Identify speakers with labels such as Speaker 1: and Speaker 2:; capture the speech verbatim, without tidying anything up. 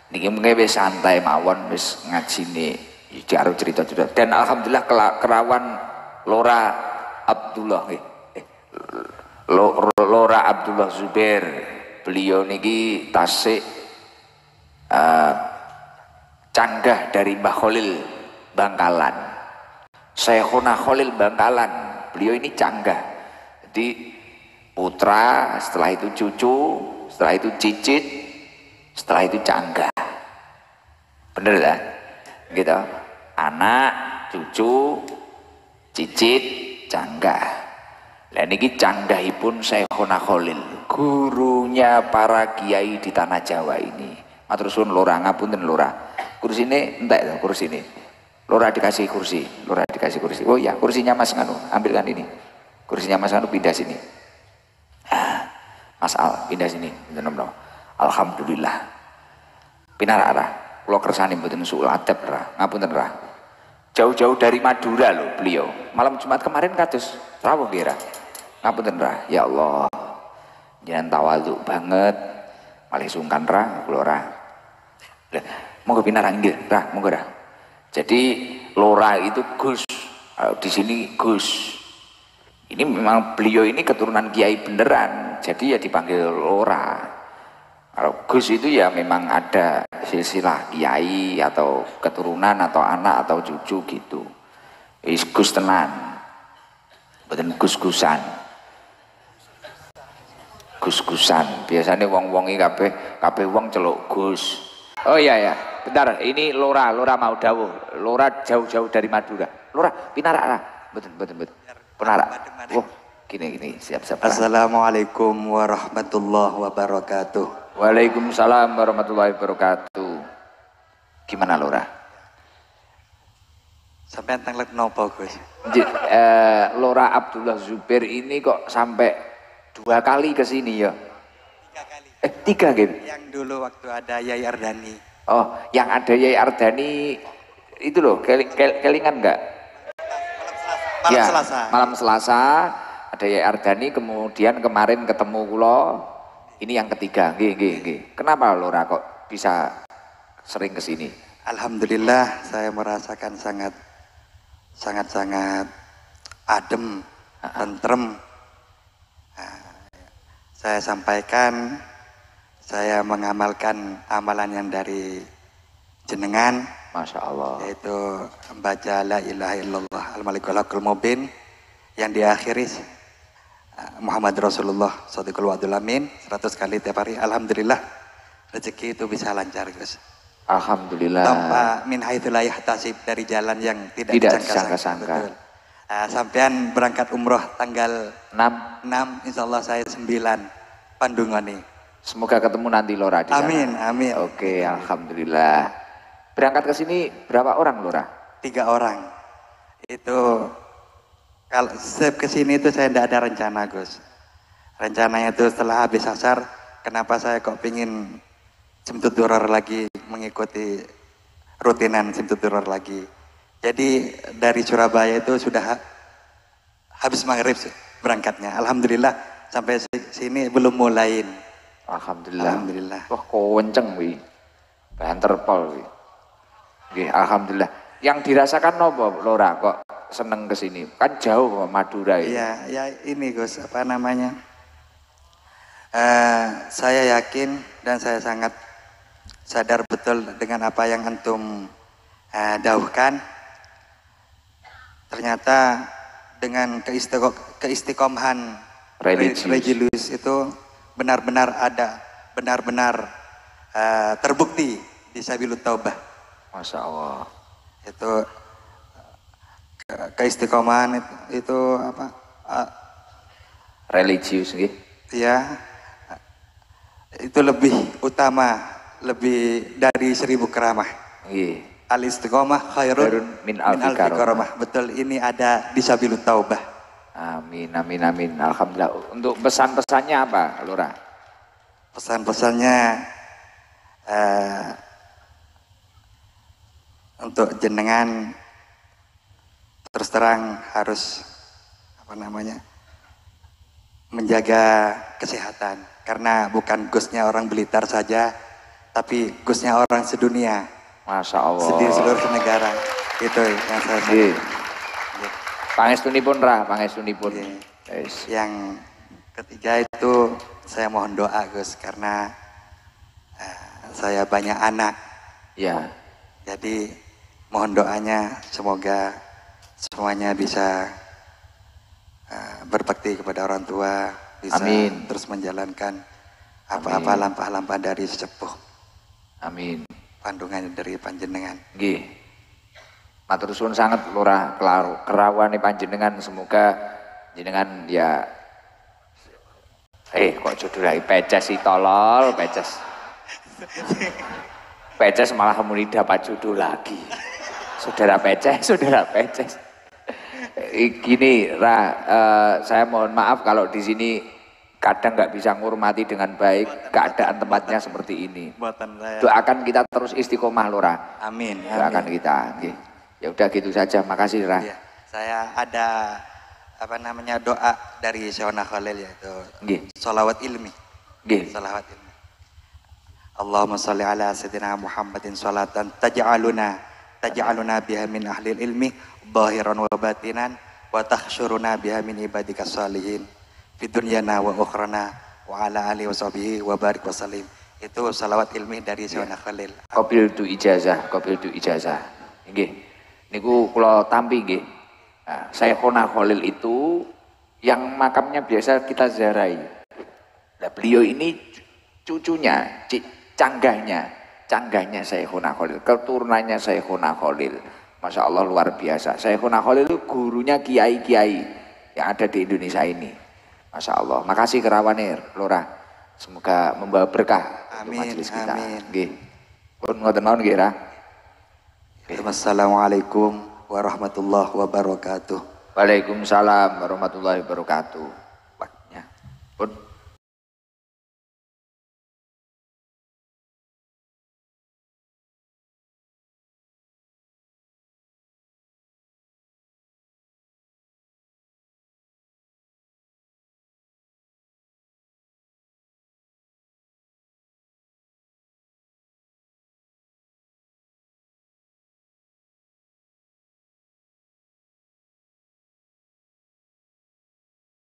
Speaker 1: Niki mungkin wis santai mawon wis ngajine karo cerita-cerita. Dan alhamdulillah kerawan Lora Abdullah eh, Lora Abdullah Zubair. Beliau niki tasik uh, canggah dari Mbah Khalil Bangkalan. Syekhuna Khalil Bangkalan. Beliau ini canggah. Jadi putra, setelah itu cucu, setelah itu cicit, setelah itu canggah. Bener lah, gitu. Anak, cucu, cicit, canggah. Lah niki canggahipun Syekhuna Khalil, gurunya para kiai di tanah Jawa ini. Matur suwun Lora, ngapunten Lora. Kursine entek to, kursine. Lora dikasih kursi, Lora dikasih kursi. Oh iya, kursinya Mas Nganu, ambilkan ini. Kursinya Mas Nganu pindah sini. Ah, Mas Al, pindah sini. Alhamdulillah. Pinara-ara. Kalau kersane mboten suul adab ra, ngapunten ra. Jauh-jauh dari Madura loh beliau. Malam Jumat kemarin kados rawuh nggih ra. Ngapunten ra. Ya Allah. Jenengan tawadhu banget. Malih sungkan ra kula ra. Lah, monggo pinara nggih ra, monggo ra. Jadi Lora itu Gus. Di sini Gus. Ini memang beliau ini keturunan kiai beneran. Jadi ya dipanggil Lora. Kalau Gus itu ya memang ada silsilah kiai atau keturunan atau anak atau cucu gitu. Is Gus tenan. Bukan Gus-Gusan. Gus-Gusan. Biasanya wong-wongi kabeh kabeh wong celuk Gus. Oh iya ya. Bentar, ini Lora, Lora mau dawuh. Lora jauh-jauh dari Madura. Lora, pinara lah. Betul betul betul. Penara. Wah, gini gini, siap-siap.
Speaker 2: Assalamualaikum warahmatullahi wabarakatuh.
Speaker 1: Waalaikumsalam warahmatullahi wabarakatuh. Gimana Lora?
Speaker 2: Sampai tenglek nopo Gus?
Speaker 1: Eh, Lora Abdullah Zubair ini kok sampai dua kali ke sini ya?
Speaker 2: Tiga kali.
Speaker 1: Eh tiga gitu?
Speaker 2: Yang dulu waktu ada Yai Ardani.
Speaker 1: Oh, yang ada Yai Ardani itu loh, keling, kel, kelingan enggak?
Speaker 2: Malam
Speaker 1: ya,
Speaker 2: Selasa.
Speaker 1: Malam Selasa ada Yai Ardani, kemudian kemarin ketemu kulo. Ini yang ketiga, nggih, nggih, nggih. Kenapa Lora kok bisa sering ke sini?
Speaker 2: Alhamdulillah saya merasakan sangat sangat sangat adem, tentrem. Nah, saya sampaikan, saya mengamalkan amalan yang dari jenengan.
Speaker 1: Masya Allah.
Speaker 2: Yaitu membaca la ilaha illallah al-malikul haqqul mubin yang diakhiri Muhammad Rasulullah Shadiqul Wa'dul Amin seratus kali tiap hari. Alhamdulillah rezeki itu bisa lancar Gus.
Speaker 1: Alhamdulillah.
Speaker 2: Tanpa min haitsu la yahtasib, dari jalan yang tidak,
Speaker 1: tidak
Speaker 2: disangka-sangka. Nah, sampean berangkat umroh tanggal enam, enam insyaallah saya sembilan Pandungoni.
Speaker 1: Semoga ketemu nanti Lora di sana.
Speaker 2: Amin, amin.
Speaker 1: Oke, alhamdulillah. Berangkat ke sini berapa orang Lora?
Speaker 2: Tiga orang. Itu kalau ke sini itu saya tidak ada rencana Gus. Rencananya itu setelah habis asar, kenapa saya kok pingin simtuturor lagi, mengikuti rutinan simtuturor lagi. Jadi dari Surabaya itu sudah habis maghrib berangkatnya. Alhamdulillah sampai sini belum mulain.
Speaker 1: Alhamdulillah.
Speaker 2: Alhamdulillah.
Speaker 1: Wah kenceng wi, banter pol wi. Oke, alhamdulillah. Yang dirasakan nopo Lora kok seneng kesini? Kan jauh Madura ini.
Speaker 2: Iya, ya ini Gus, apa namanya? Uh, saya yakin dan saya sangat sadar betul dengan apa yang antum uh, dauhkan. Ternyata dengan keistiqomahan religius itu benar-benar ada, benar-benar uh, terbukti di Sabilut Taubah.
Speaker 1: Masya Allah.
Speaker 2: Itu ke keistiqomahan itu, itu apa? Uh,
Speaker 1: religius gitu.
Speaker 2: Ya, itu lebih utama, lebih dari seribu keramah.
Speaker 1: Iya.
Speaker 2: Al istiqomah khairun
Speaker 1: min
Speaker 2: alfi karamah. Betul, ini ada di Sabilut Taubah.
Speaker 1: Amin, amin, amin. Alhamdulillah. Untuk pesan-pesannya apa, Lora?
Speaker 2: Pesan-pesannya uh, untuk jenengan terus terang harus apa namanya menjaga kesehatan, karena bukan Gusnya orang Blitar saja, tapi Gusnya orang sedunia.
Speaker 1: Masya Allah.
Speaker 2: Sedih seluruh negara. Itu yang saya
Speaker 1: Nggih. Pangestunipun ra, pangestunipun.
Speaker 2: Nggih.
Speaker 1: Yes.
Speaker 2: Yang ketiga itu saya mohon doa Gus karena uh, saya banyak anak.
Speaker 1: Ya.
Speaker 2: Jadi mohon doanya semoga semuanya bisa uh, berbakti kepada orang tua, bisa
Speaker 1: Amin.
Speaker 2: terus menjalankan apa-apa lampah-lampah dari sepuh.
Speaker 1: Amin.
Speaker 2: Pandungan dari panjenengan.
Speaker 1: Nggih. Matur suwun sanget Lurah kerawane panjenengan, semoga jenengan ya eh kok judul lagi peces sih tolol, peces. Peces malah muni dapat judul lagi. Saudara peces, saudara peces. Gini, Ra, uh, saya mohon maaf kalau di sini kadang nggak bisa ngurmati dengan baik keadaan tempatnya seperti ini. Doakan kita terus istiqomah, Lurah.
Speaker 2: Amin.
Speaker 1: Doakan
Speaker 2: amin.
Speaker 1: kita. Nggih. Ya udah gitu saja. Makasih, Ra.
Speaker 2: Ya, saya ada apa namanya doa dari Syekhona Khalil yaitu
Speaker 1: Nggih.
Speaker 2: sholawat ilmi.
Speaker 1: Nggih.
Speaker 2: Sholawat ilmi. Allahumma sholli ala sayyidina Muhammadin sholatan taj'aluna taj'aluna biha min ahli ilmi zahiran wa batinan wa takhsyuruna biha min ibadika sholihin fid dunyana wa ukhrana wa ala alihi wa sahbihi wa barik wa salim. Itu sholawat ilmi dari Syekhona Khalil.
Speaker 1: Qabil tu ijazah, qabil tu ijazah. Nggih. Niku kula tampi nggih. Nah, Syekhona Khalil itu yang makamnya biasa kita ziarahi. Nah, beliau ini cucunya, canggahnya, canggahnya Syekhona Khalil, keturunannya Syekhona Khalil. Masya Allah luar biasa. Syekhona Khalil itu gurunya kiai-kiai yang ada di Indonesia ini. Masya Allah. Makasih kerawane Lurah. Semoga membawa berkah untuk
Speaker 2: Amin,
Speaker 1: majelis kita.
Speaker 2: amin.
Speaker 1: Nggih. Pun ngoten mawon nggih, Ra.
Speaker 2: Assalamualaikum warahmatullahi wabarakatuh.
Speaker 1: Waalaikumsalam warahmatullahi wabarakatuh. Wah, ya. Pun